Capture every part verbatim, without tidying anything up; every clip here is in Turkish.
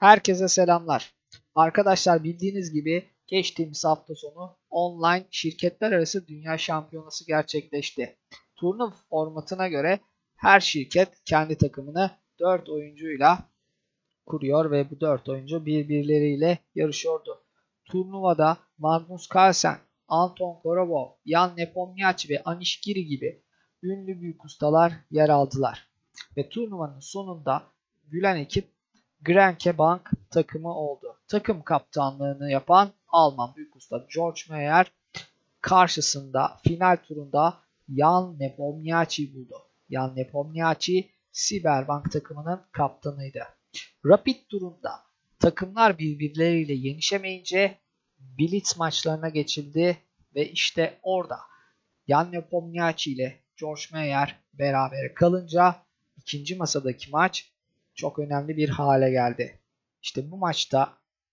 Herkese selamlar. Arkadaşlar bildiğiniz gibi geçtiğimiz hafta sonu online şirketler arası dünya şampiyonası gerçekleşti. Turnuva formatına göre her şirket kendi takımını dört oyuncuyla kuruyor ve bu dört oyuncu birbirleriyle yarışıyordu. Turnuvada Magnus Carlsen, Anton Korobov, Jan Nepomniachtchi ve Anish Giri gibi ünlü büyük ustalar yer aldılar. Ve turnuvanın sonunda gülen ekip Grenke Bank takımı oldu. Takım kaptanlığını yapan Alman büyük usta George Meyer karşısında final turunda Jan Nepomniachtchi'yi buldu. Jan Nepomniachtchi Siberbank takımının kaptanıydı. Rapid turunda takımlar birbirleriyle yenişemeyince Blitz maçlarına geçildi ve işte orada Jan Nepomniachtchi ile George Meyer berabere kalınca ikinci masadaki maç çok önemli bir hale geldi. İşte bu maçta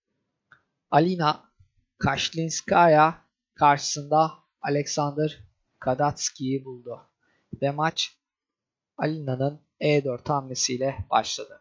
Alina Kashlinskaya karşısında Alexander Kadatski'yi buldu. Ve maç Alina'nın E dört hamlesiyle başladı.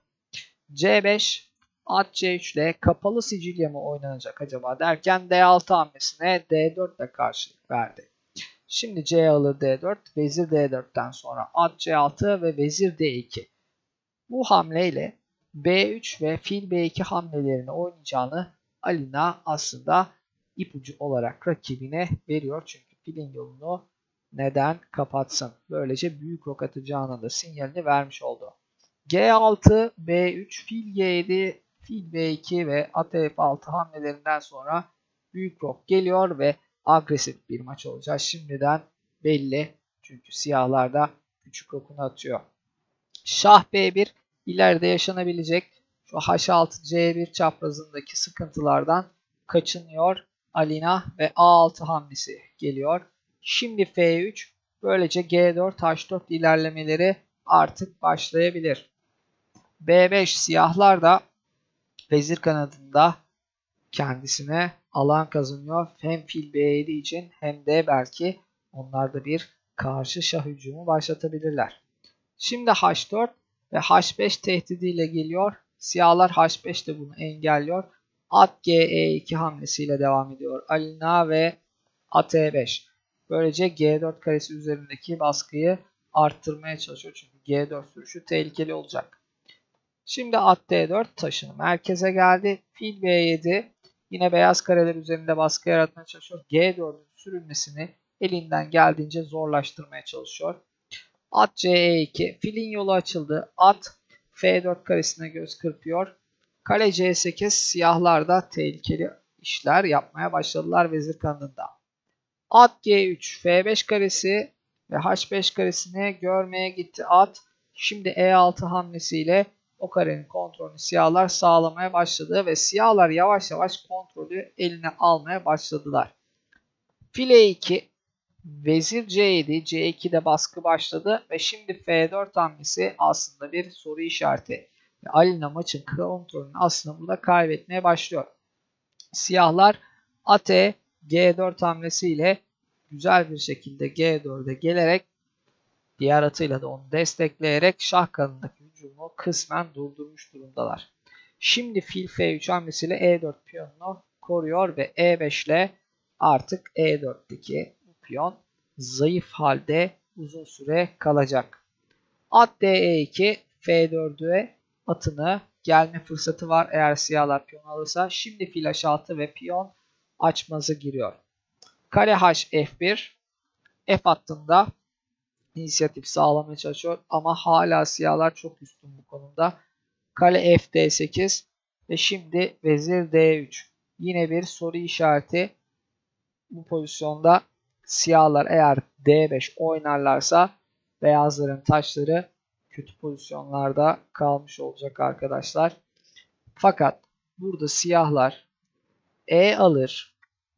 C beş, at C üç ile kapalı Sicilya mı oynanacak acaba derken D altı hamlesine D dört ile karşılık verdi. Şimdi C alır D dört, vezir D dörtten sonra at C altı ve vezir D iki. Bu hamleyle B üç ve fil B iki hamlelerini oynayacağını Alina aslında ipucu olarak rakibine veriyor. Çünkü filin yolunu neden kapatsın? Böylece büyük rok atacağına da sinyalini vermiş oldu. G altı, B üç, fil G yedi, fil B iki ve at F altı hamlelerinden sonra büyük rok geliyor ve agresif bir maç olacak. Şimdiden belli. Çünkü siyahlar da küçük rokunu atıyor. Şah B bir ileride yaşanabilecek şu H altı C bir çaprazındaki sıkıntılardan kaçınıyor Alina ve A altı hamlesi geliyor. Şimdi F üç, böylece G dört H dört ilerlemeleri artık başlayabilir. B beş siyahlar da vezir kanadında kendisine alan kazanıyor. Hem fil B yedi için hem de belki onlar da bir karşı şah hücumu başlatabilirler. Şimdi H dört ve H beş tehdidiyle geliyor. Siyahlar H beş de bunu engelliyor. At G E iki hamlesiyle devam ediyor Alina ve at E beş. Böylece G dört karesi üzerindeki baskıyı arttırmaya çalışıyor. Çünkü G dört sürüşü tehlikeli olacak. Şimdi at D dört taşını merkeze geldi. Fil B yedi yine beyaz kareler üzerinde baskı yaratmaya çalışıyor. G dördün sürülmesini elinden geldiğince zorlaştırmaya çalışıyor. At C E iki. Filin yolu açıldı. At F dört karesine göz kırpıyor. Kale C sekiz. Siyahlar da tehlikeli işler yapmaya başladılar vezir kanadında. At G üç. F beş karesi ve H beş karesini görmeye gitti at. Şimdi E altı hamlesiyle o karenin kontrolünü siyahlar sağlamaya başladı ve siyahlar yavaş yavaş kontrolü eline almaya başladılar. Fil E iki. Vezir C yedi, C iki'de baskı başladı ve şimdi F dört hamlesi aslında bir soru işareti. Ve Alina maçın kontrolünü aslında burada kaybetmeye başlıyor. Siyahlar at E G dört hamlesiyle güzel bir şekilde G dört'e gelerek diğer atıyla da onu destekleyerek şah kanadındaki hücumu kısmen durdurmuş durumdalar. Şimdi fil F üç hamlesiyle E dört piyonunu koruyor ve E beş ile artık E dört'teki piyon zayıf halde uzun süre kalacak. At D E iki, F dört'e atını gelme fırsatı var eğer siyahlar piyon alırsa. Şimdi fil H altı ve piyon açmazı giriyor. Kale H F bir, F hattında inisiyatif sağlamaya çalışıyor ama hala siyahlar çok üstün bu konuda. Kale F D sekiz ve şimdi vezir D üç. Yine bir soru işareti. Bu pozisyonda siyahlar eğer D beş oynarlarsa beyazların taşları kötü pozisyonlarda kalmış olacak arkadaşlar. Fakat burada siyahlar E alır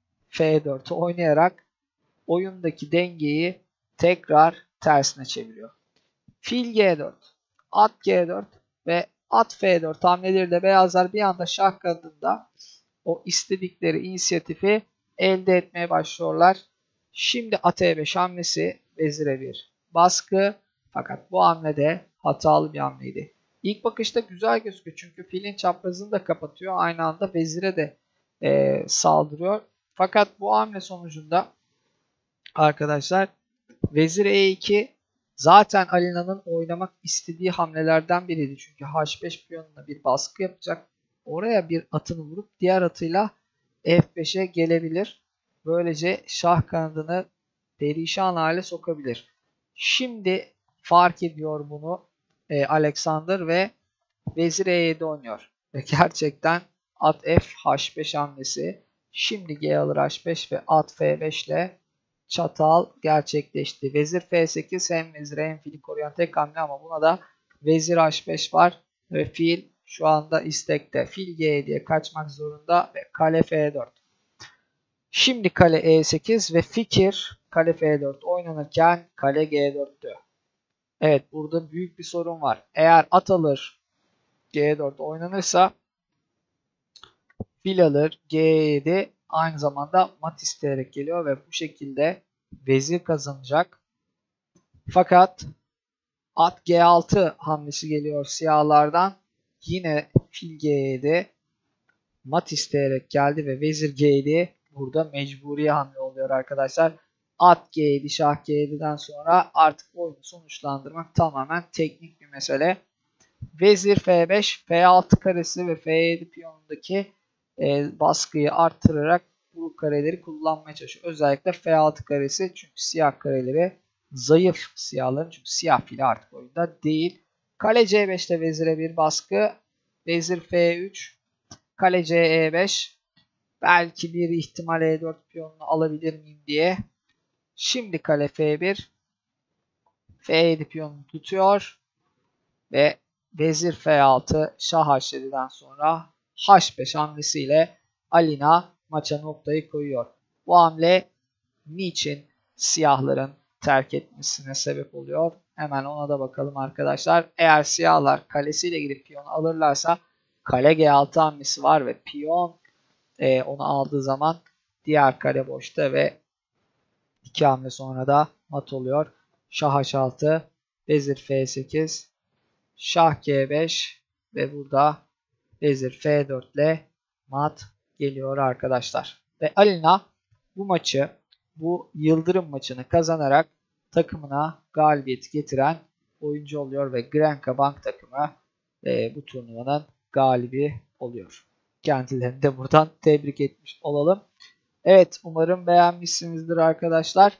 F dört'ü oynayarak oyundaki dengeyi tekrar tersine çeviriyor. Fil G dört, at G dört ve at F dört hamleleri de beyazlar bir anda şah kanadında o istedikleri inisiyatifi elde etmeye başlıyorlar. Şimdi at E beş hamlesi vezire bir baskı. Fakat bu hamle de hatalı bir hamleydi. İlk bakışta güzel gözüküyor çünkü filin çaprazını da kapatıyor. Aynı anda vezire de e, saldırıyor. Fakat bu hamle sonucunda arkadaşlar vezir e iki zaten Alina'nın oynamak istediği hamlelerden biriydi. Çünkü h beş piyonuna bir baskı yapacak. Oraya bir atını vurup diğer atıyla f beşe gelebilir. Böylece şah kanadını perişan hale sokabilir. Şimdi fark ediyor bunu e, Alexander ve vezir e yedi oynuyor. Ve gerçekten at f h beş hamlesi. Şimdi g alır h beş ve at f beş ile çatal gerçekleşti. Vezir f sekiz hem vezire hem fili koruyan tek hamle ama buna da vezir h beş var ve fil şu anda istekte. Fil g yediye kaçmak zorunda ve kale f dört. Şimdi kale e sekiz ve fikir kale f dört oynanırken kale g dörttü. Evet, burada büyük bir sorun var. Eğer at alır g dört oynanırsa fil alır g yedi aynı zamanda mat isteyerek geliyor ve bu şekilde vezir kazanacak. Fakat at g altı hamlesi geliyor siyahlardan. Yine fil g yedi mat isteyerek geldi ve vezir g yedi burada mecburi hamle oluyor arkadaşlar. At g yedi, şah g yedi'den sonra artık oyunu sonuçlandırmak tamamen teknik bir mesele. Vezir f beş, f altı karesi ve f yedi piyonundaki e, baskıyı arttırarak bu kareleri kullanmaya çalışıyor. Özellikle f altı karesi çünkü siyah kareleri zayıf siyahların çünkü siyah fili artık oyunda değil. Kale c beş'te vezire bir baskı. Vezir f üç, kale c e beş. Belki bir ihtimal e dört piyonunu alabilir miyim diye. Şimdi kale f bir, f yedi piyonunu tutuyor ve vezir f altı, şah h yedi'den sonra h beş hamlesiyle Alina maça noktayı koyuyor. Bu hamle niçin siyahların terk etmesine sebep oluyor? Hemen ona da bakalım arkadaşlar. Eğer siyahlar kalesiyle girip piyonu alırlarsa kale g altı hamlesi var ve piyon e, onu aldığı zaman diğer kale boşta ve iki hamle sonra da mat oluyor. Şah h altı, vezir f sekiz, şah g beş ve burada vezir f dört ile mat geliyor arkadaşlar. Ve Alina bu maçı, bu yıldırım maçını kazanarak takımına galibiyet getiren oyuncu oluyor ve Grenka Bank takımı e, bu turnuvanın galibi oluyor. Kendilerini de buradan tebrik etmiş olalım. Evet, umarım beğenmişsinizdir arkadaşlar.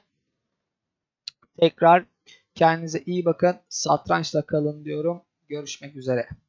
Tekrar kendinize iyi bakın. Satrançla kalın diyorum. Görüşmek üzere.